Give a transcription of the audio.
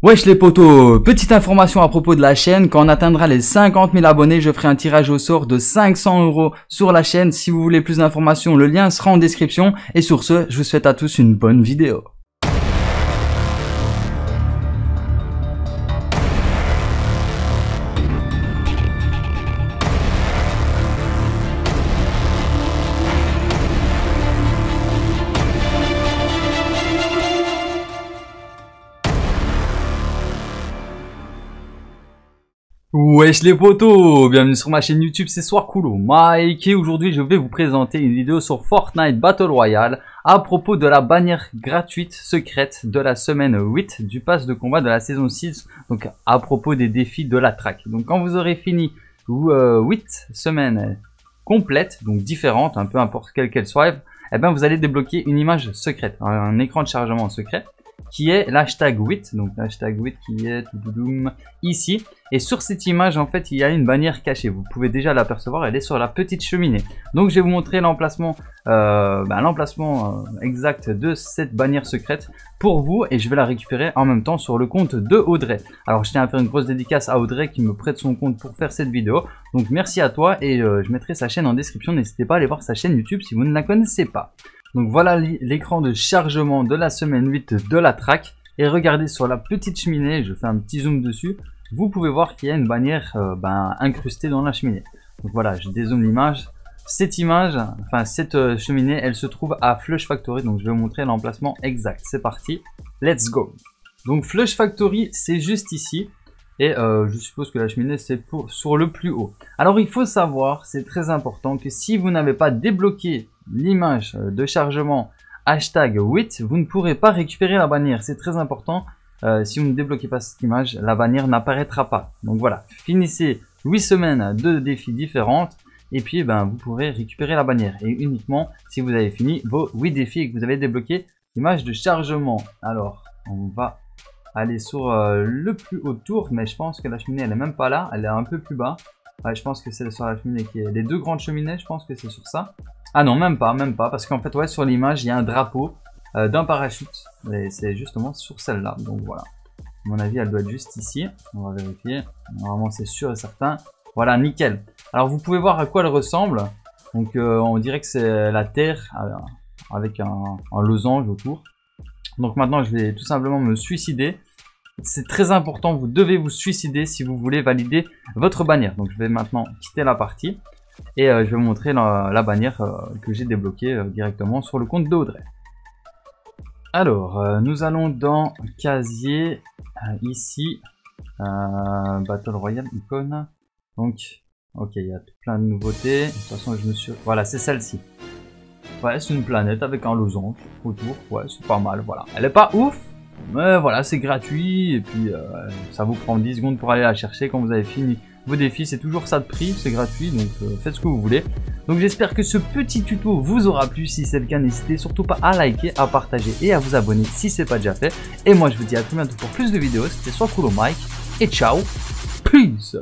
Wesh les potos, petite information à propos de la chaîne, quand on atteindra les 50 000 abonnés, je ferai un tirage au sort de 500 € sur la chaîne. Si vous voulez plus d'informations, le lien sera en description. Et sur ce, je vous souhaite à tous une bonne vidéo. Wesh les potos, bienvenue sur ma chaîne YouTube, c'est Soircoolo Mike et aujourd'hui je vais vous présenter une vidéo sur Fortnite Battle Royale à propos de la bannière gratuite secrète de la semaine 8 du pass de combat de la saison 6, donc à propos des défis de la track. Donc quand vous aurez fini 8 semaines complètes, donc différentes, peu importe quelle qu'elle soit, eh ben vous allez débloquer une image secrète, un écran de chargement secret qui est l'hashtag 8, donc l'hashtag 8 qui est ici. Et sur cette image, en fait, il y a une bannière cachée. Vous pouvez déjà l'apercevoir, elle est sur la petite cheminée. Donc, je vais vous montrer l'emplacement exact de cette bannière secrète pour vous. Et je vais la récupérer en même temps sur le compte de Audrey. Alors, je tiens à faire une grosse dédicace à Audrey qui me prête son compte pour faire cette vidéo. Donc, merci à toi et je mettrai sa chaîne en description. N'hésitez pas à aller voir sa chaîne YouTube si vous ne la connaissez pas. Donc, voilà l'écran de chargement de la semaine 8 de la track. Et regardez sur la petite cheminée, je fais un petit zoom dessus. Vous pouvez voir qu'il y a une bannière incrustée dans la cheminée. Donc voilà, je dézoome l'image. Cette cheminée, elle se trouve à Flush Factory. Donc je vais vous montrer l'emplacement exact. C'est parti, let's go. Donc Flush Factory, c'est juste ici. Et je suppose que la cheminée, c'est sur le plus haut. Alors il faut savoir, c'est très important, que si vous n'avez pas débloqué l'image de chargement hashtag 8, vous ne pourrez pas récupérer la bannière. C'est très important. Si vous ne débloquez pas cette image, la bannière n'apparaîtra pas. Donc voilà, finissez 8 semaines de défis différentes et puis vous pourrez récupérer la bannière. Et uniquement si vous avez fini vos 8 défis et que vous avez débloqué l'image de chargement. Alors, on va aller sur le plus haut tour, mais je pense que la cheminée elle est même pas là, elle est un peu plus bas. Ouais, je pense que c'est sur la cheminée qui est les deux grandes cheminées, je pense que c'est sur ça. Ah non, même pas, parce qu'en fait, ouais, sur l'image, il y a un drapeau d'un parachute. Et c'est justement sur celle-là. Donc voilà. À mon avis, elle doit être juste ici. On va vérifier. Normalement, c'est sûr et certain. Voilà, nickel. Alors, vous pouvez voir à quoi elle ressemble. Donc, on dirait que c'est la terre avec un losange autour. Donc maintenant, je vais tout simplement me suicider. C'est très important, vous devez vous suicider si vous voulez valider votre bannière. Donc, je vais maintenant quitter la partie. Et je vais vous montrer la bannière que j'ai débloquée directement sur le compte d'Audrey. Alors, nous allons dans casier, ici, Battle Royale, icône. Donc, ok, il y a plein de nouveautés. De toute façon, voilà, c'est celle-ci. Ouais, c'est une planète avec un losange autour. Ouais, c'est pas mal, voilà. Elle est pas ouf, mais voilà, c'est gratuit. Et puis, ça vous prend 10 secondes pour aller la chercher quand vous avez fini vos défis. C'est toujours ça de prix, c'est gratuit, donc faites ce que vous voulez. Donc j'espère que ce petit tuto vous aura plu. Si c'est le cas, n'hésitez surtout pas à liker, à partager et à vous abonner si ce n'est pas déjà fait. Et moi je vous dis à très bientôt pour plus de vidéos. C'était Soircoolo Mike et ciao, peace.